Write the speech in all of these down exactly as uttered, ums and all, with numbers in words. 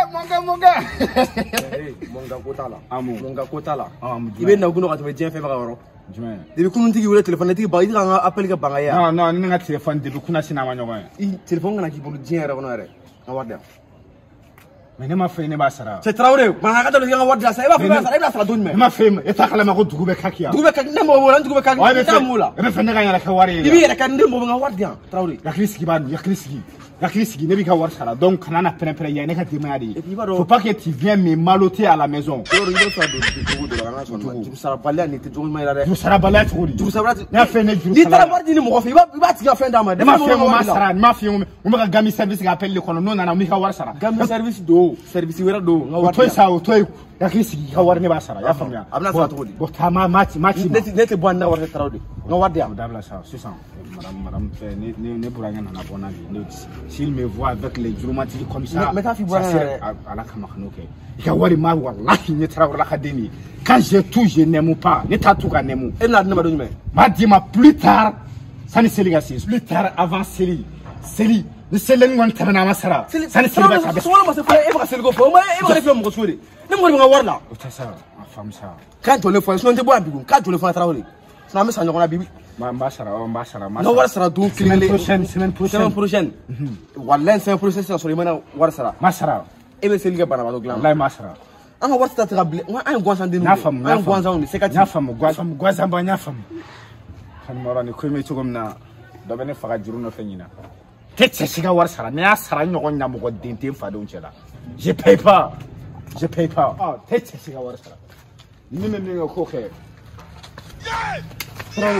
mon gars, mon gars. Mon gars, kota là. Ah, mon gars, kota là. Il est dans le gouvernement, tu veux faire un depuis qu'on dit qu'il voulait téléphoner, il va dire appel que Bangaya. Non, non, il n'y a pas de téléphone depuis qu'on a signé un manœuvre. Il téléphone qui pour le dire à Wardia. Mais ne m'a fait une bassara. C'est Traoré, Manaka de Wardia, ça va faire ça, ça donne. Ma femme est à la main de Goubekakia. Goubekak, Nemo, Goubekak, Moula. Elle fait la Kawari. Il y a un démon à Wardia, Traoré. La Chriski Ban, la Chriski. La Chriski, n'est pas Warsara. Donc, Nana Penepre, il y a un mari. Faut pas que tu viennes me maloter à la maison. Tu seras pas là, tu tu seras pas là, tu seras pas fait une journée. Tu seras pas dit, mon fils, il va te faire d'un mal. Ma femme, ma sara, ma fille, on va gagner service qui appelle le colonel, non, on a mis à Warsara. Gamme service d'eau, service d'eau. Toi, ça, toi, la Chriski, qui a warné Bassara. La femme, Abna Satori. Botama, Mati, Mati. N'était pas un hour de Traoré. Non, Wardia. Madame, ça, c'est ça. Madame, madame, ne pourra rien en avoir. S'il me voit avec les dramatiques comme ça, mais ta fille voit à la Kamanoke. Il y a Warima, Wallahi, ne travaille l'académie. Quand j'ai tout, je n'aime pas. Ne t'as tout qu'à n'aime. Elle n'a pas donné. Ma dima plus tard, ça ne s'est légassé. Plus tard, avant Célie. Célie. Le Céline, on t'a donné à Massara. Ça ne s'est légassé. C'est le go for moi, et va faire mon souhait. Ne me voir là. C'est ça, ma femme, ça. Quand on le fait, on te boit, quand on le fait à Traoré. Ça me semble qu'on a bibi. Massara, Massara, non, Warsara, donc, semaine prochaine, semaine prochaine. Semaine prochaine. Wallen, c'est un processus sur les mains Warsara. Massara. Et bien, c'est le gars par la Là, Massara. Un Warsara trable, un Guanzan de nous. Un Guanzan, c'est quatre. Nafam, Guazam, Guazamba, Nafam. Fanmora, ne crée comme na. Domene Farajuno Fenina. Tetchega Warsara, Nasara, non, on a beaucoup d'intim Fadonchela. Je paye pas. Je paye pas. Ah, Tetchega Warsara. Ni même au coquet. Traoré.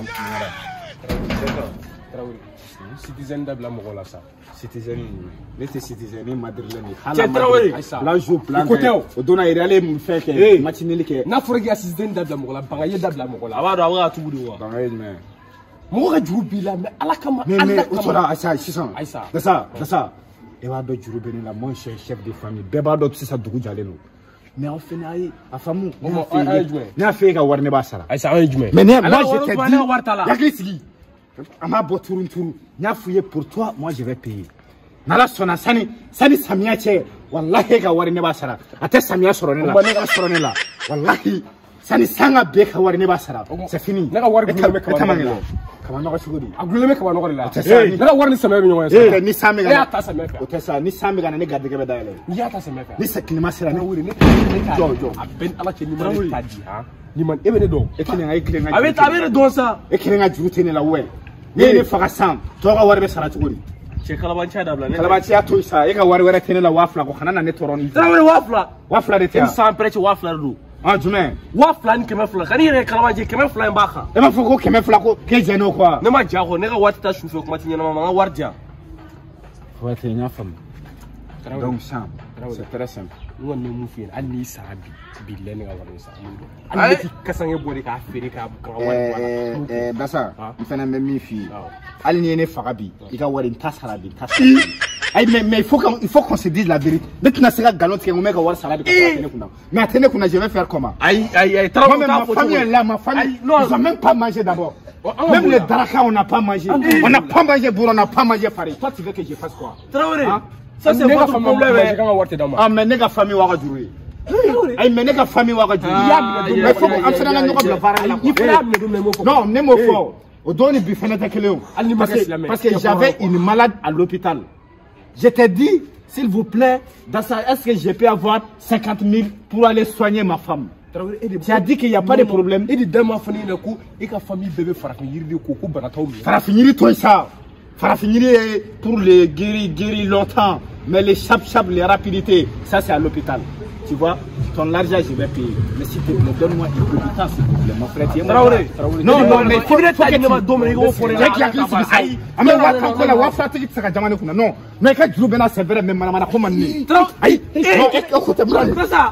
Traoré. Citizen d'Abla Mogola ça. Citizen. N'était citizen madrilène. C'est Traoré. Là je plan. Côté au dona irale mu fait que matineli que. Na forgi citizen d'Abla Mogola, bangaye d'Abla Mogola. Aba aba tout boudou. Bangaye mais. Mogola jubi la mais ala kama ala kama. Otora asa six-cents. Aïssa. C'est ça, c'est ça. Et va do jurubi la mon chef de famille. Beba do sisa dugu jaleno. Mais on fait naïe à famou. N'a fait qu'à warne basara. Mais moi je t'ai dit. Yakisigi. Ama boturun turu. N'a fouillé pour toi, moi je vais payer. Nala sona sani sani samia che. Wallahi ka warne basara. Ate samia soronela. Nega soronela. Wallahi sani sanga be ka warne basara. C'est fini. Nega warne me ka warne. Comment on va se dire? Aguleme ka warne la. Nega warne samia me Eh ni samia. Ya ta samia. Otesa ni samia kana ne gadde ke bedale. Ya ta samia. Ni sakini masira ne wuri ne. Jo jo. Ben ala che ni man tadi ha. Ni man ebe ne do. Ekine ngai kire ngai. Abe ta be do sa. Ekine ngai jurute ne la we. Ne ne faga sam. To ga warbe sara tuguri. Che kalabancha da bla ne. Kalabancha to sa e ga war wara tene la wafla ko kana na ne toron. Traoré wafla. Wafla de te. Sans prêtre wafla do. Ah jume. Wafla ni keme fla. Kani ne kalabancha keme fla mbaka. E ma foko keme fla ko ke jeno quoi. Ne ma jago ne ga wata shufe ko matinya na mama wardia. Wata nya fam. Donc ça, c'est très simple. Nous on nous fait ani sabi bilé ne ga warne sa. Ani ki kasange bori ka fere ka ka wani wala. Eh basa, il fait même mi fi. Ali ni ne fagabi, il ga wari tasara bi tasara. Ay mais mais il faut qu'on il faut qu'on se dise la vérité. Maintenant c'est la galotte que on met ga war sala bi ka tene kuna. Mais tene kuna je vais faire comment? Aïe aïe aïe, Traoré ma famille est là, ma famille. Ils ont même pas mangé d'abord. Même les daraka on n'a pas mangé. On n'a pas mangé bourre, on n'a pas mangé farine. Toi tu veux que je fasse quoi? Traoré. Ça c'est votre problème. Ah mais nega famille wa juri. Ay mais nega famille wa juri. Mais faut qu'on entre dans notre blague. Non, ne me faut. Au donné bi fenêtre keleo. Parce que j'avais une malade à l'hôpital. Je t'ai dit s'il vous plaît, dans ça est-ce que je peux avoir cinquante mille pour aller soigner ma femme? Tu as dit qu'il n'y a pas de problème. Et de ma famille le coup et ka famille bébé farafini de koko banataw. Farafini toi ça. Farafini pour les guérir, guérir longtemps. Mais les chap-chap, les rapidités, ça c'est à l'hôpital. Tu vois, ton argent je vais payer. Mais s'il te plaît, donne-moi un peu de temps s'il te plaît, mon frère. Traoré. Non, non, mais il faut que tu me donnes au fond. Non, mais quand tu veux c'est vrai, mais madame, comment ni. Aïe, écoute, ça.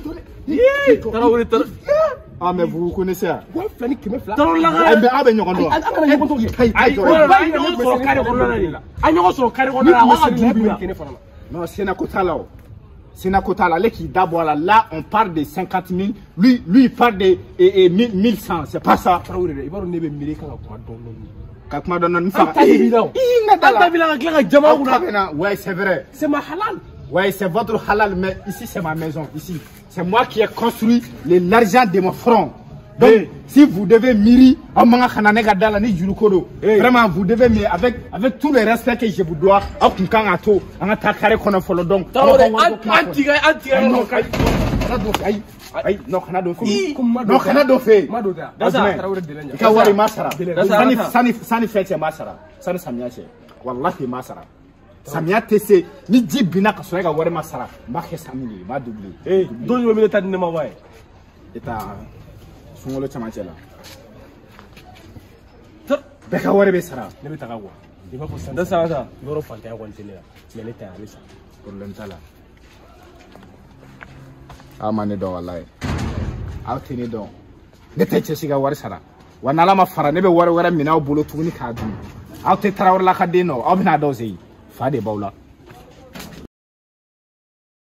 Ah mais vous vous connaissez. Non, c'est Nakota là. C'est Nakota là qui d'abord là, là on parle de cinquante mille, lui lui il parle de mille cent, c'est pas ça. Ouais, c'est vrai. C'est ma halal. Ouais, c'est votre halal, mais ici c'est ma maison. Ici, c'est moi qui ai construit l'argent de mon front. Donc, hey. Si vous devez miri, vraiment vous devez mais avec avec tout le respect que je vous dois, donc ay no kana do fi no kana do fe ka wari masara sani sani sani fete masara sani samia ce wallahi masara samia tese ni jibina ka so ga wari masara ma ke samini ma double eh do yo mi ta dinema waye eta sungolo chama cela be ka wari be sara ne be ta gawa di ba posan da sa sa loro fanta ya kontinera me le ta alisa problem tala amane don wallahi awtini don ne tece siga wari sara wanala ma fara ne be wari wara mina bolo tuguni ka dum awte tarawr la khadino awbina dozei fade bawla